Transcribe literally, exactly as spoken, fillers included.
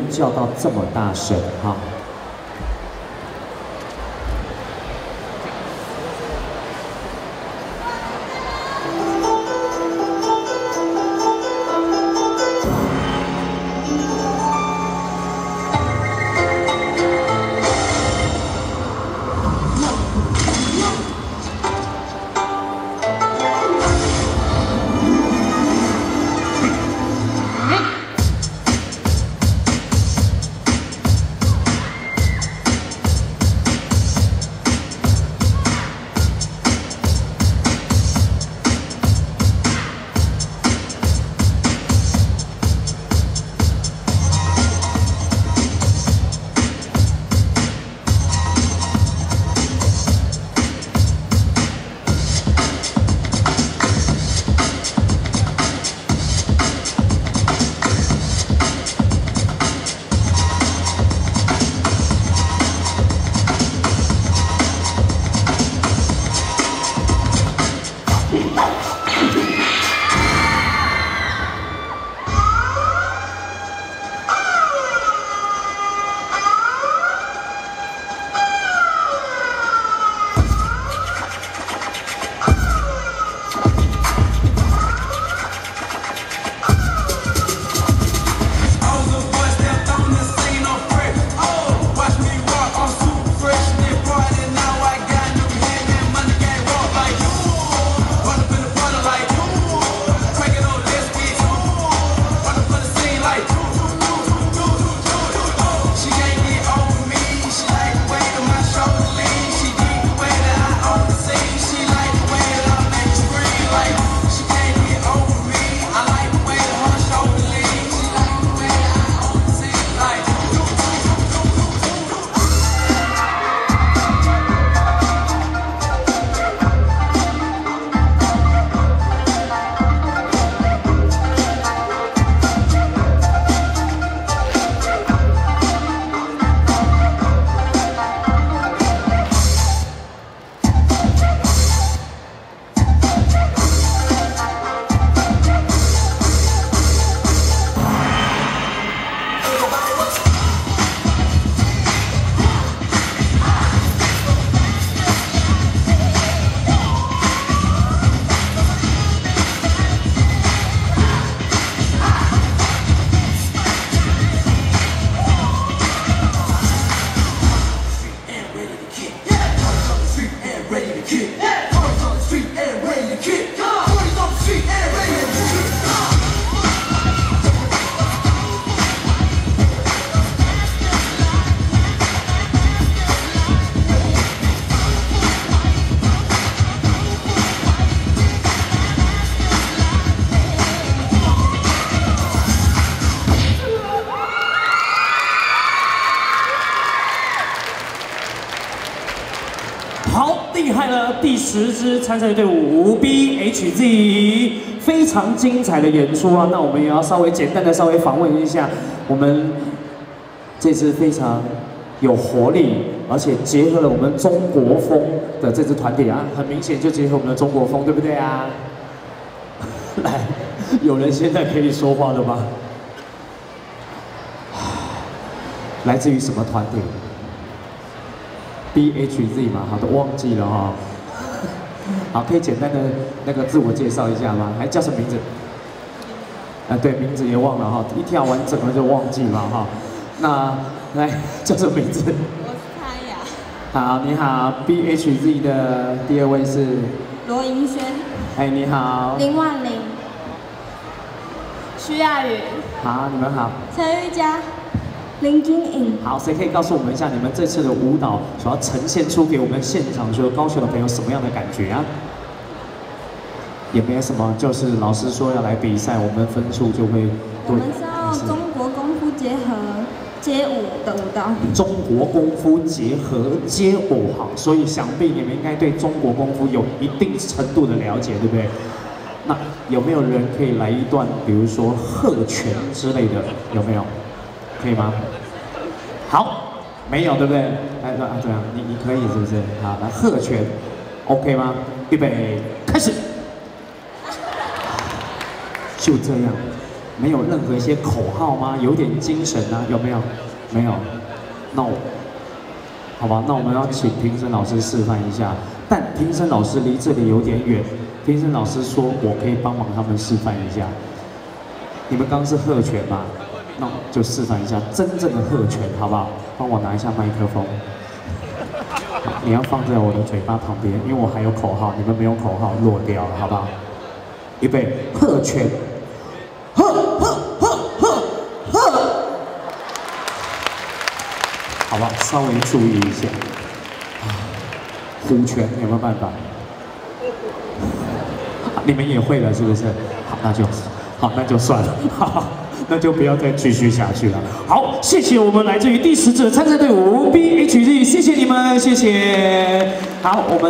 叫到这么大声哈。好，厉害了！第十支参赛队伍 B H Z， 非常精彩的演出啊！那我们也要稍微简单的稍微访问一下我们这支非常有活力，而且结合了我们中国风的这支团体啊，很明显就结合我们的中国风，对不对啊？来，有人现在可以说话了吗？来自于什么团体 ？B H Z 嘛，好，都忘记了哈。好，可以简单的那个自我介绍一下吗？还叫什么名字？啊，对，名字也忘了哈，一跳完整个就忘记了哈。那来叫什么名字？ 我是开雅。 好，你好 ，B H Z 的第二位是罗银轩。 哎，你好。 林万玲。徐亚宇。 好，你们好。 陈玉佳。林君颖。 好，谁可以告诉我们一下，你们这次的舞蹈所要呈现出给我们现场所有高雄的朋友什么样的感觉啊？也没有什么，就是老师说要来比赛，我们分数就会。 我们是要中国功夫结合街舞的舞蹈。 中国功夫结合街舞，好，所以想必你们应该对中国功夫有一定程度的了解，对不对？那有没有人可以来一段，比如说鹤拳之类的，有没有？可以吗？好，没有对不对？来，那啊这样，你你可以是不是？好，来鹤拳 ，OK 吗？预备，开始。就这样， 没有任何一些口号吗？有点精神啊，有没有？没有。那我，好吧，那我们要请评审老师示范一下。但评审老师离这里有点远，评审老师说我可以帮忙他们示范一下。你们刚是鹤拳嘛？那就示范一下真正的鹤拳，好不好？帮我拿一下麦克风。你要放在我的嘴巴旁边，因为我还有口号，你们没有口号落掉了，好不好？预备，鹤拳，鹤鹤鹤鹤鹤，好吧，稍微注意一下。虎拳有没有办法？你们也会了是不是？好，那就好，那就算了，好，那就不要再继续下去了。好，谢谢我们来自于第十支参赛队伍 B H Z， 谢谢你们，谢谢。好，我们。